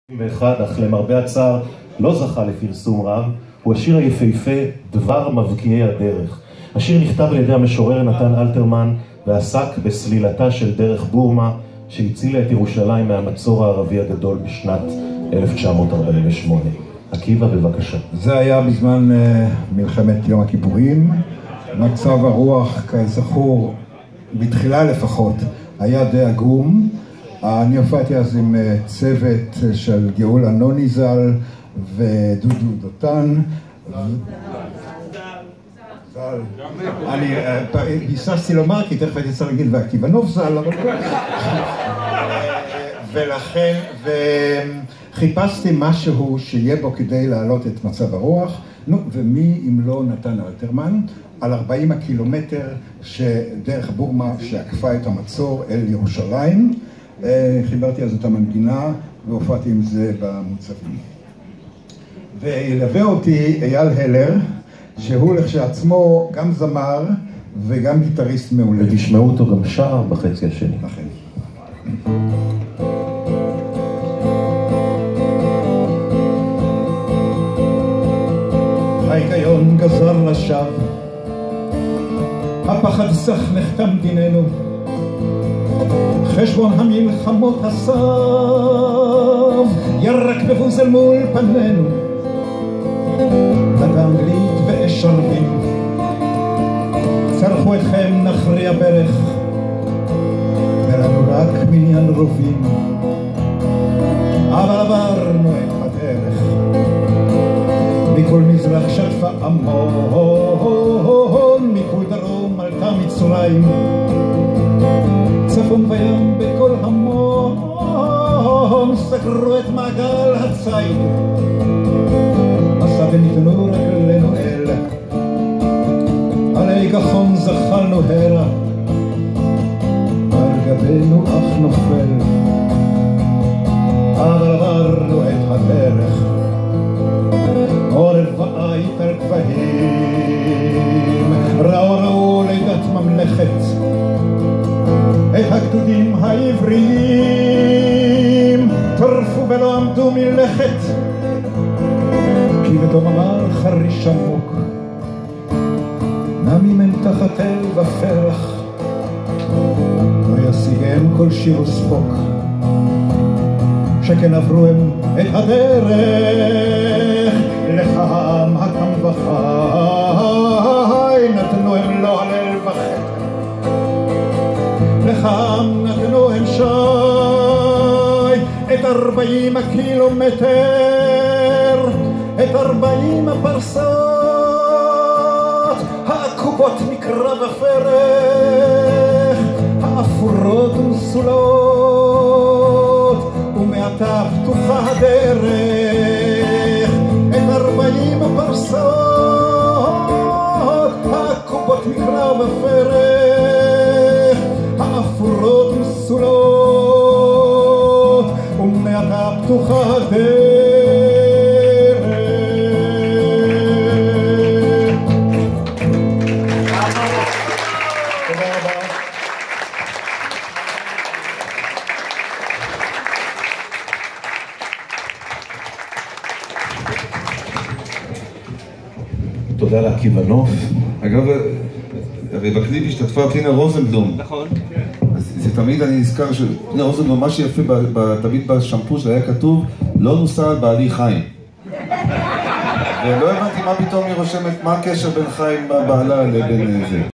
אך למרבה הצער לא זכה לפרסום רב, הוא השיר היפהפה דבר מבקיעי הדרך. השיר נכתב על ידי המשורר נתן אלתרמן ועסק בסלילתה של דרך בורמה שהצילה את ירושלים מהמצור הערבי הגדול בשנת 1948. עקיבא, בבקשה. זה היה בזמן מלחמת יום הכיפורים. מצב הרוח, כזכור, בתחילה לפחות, היה די עגום. אני הופעתי אז עם צוות של גאולה נוני ז"ל ודודו דותן. אני היססתי לומר כי תכף הייתי צריך להגיד ועקיבא נוף ז"ל, אבל ולכן חיפשתי משהו שיהיה בו כדי להעלות את מצב הרוח. נו, ומי אם לא נתן אלתרמן על 40 הקילומטר שדרך בורמה שעקפה את המצור אל ירושלים. חיברתי אז את המנגינה והופעתי עם זה במוצבים. וילווה אותי אייל הלר, שהוא לכשעצמו גם זמר וגם גיטריסט מעולה. ותשמעו אותו גם שר בחצי השני. לכן. ההיגיון גזר לשווא, הפחד סך נחתם דיננו, חשבון המלחמות הסב ירק בבוזל מול פנינו, נדם גלית ואש ערבים צרחו אתכם נכריע ברך, ולנו רק מניין רובים, אבל עברנו את הדרך. מכל מזרח שטפה עמון, מכל דרום עלתה מצרים, צפון וים בכל המון סגרו את מעגל הציד, מסע וניתנו רגלינו אל עלי גחון זחלנו הרה, על גבינו אף נופל, אבל עברנו את הדרך. עורב ועית על גבהים ראו לידת ממלכת, את הגדודים העבריים טרפו ולא עמדו מלכת, כי בתום אמר חריש עמוק נמים הם תחת אל ופרח, לא ישיגם כל שיר וספוק, שכן עברו הם את הדרך. לך העם הקם וחי נתנו הם לא הלל וחטא, לך העם נתנו הם שי את 40 הקילומטר, את 40 הפרסות העקובות מקרב הפרך, האפורות ומסולות ומעתה פתוחה הדרך. את 40 הפרסות העקובות מקרב הפרך, האפורות ומסולות ומעתה פתוחה הדרך. תודה רבה. תודה לעקיבא נוף. אגב, הרי בקליפ השתתפה פנינה רוזנבלום. נכון. זה תמיד אני נזכר שפנינה רוזנבלום, מה שיפה תמיד בשמפו שלה היה כתוב לא נוסע על בעלי חיים. ולא הבנתי מה פתאום היא רושמת, מה הקשר בין חיים בעלה לבין זה.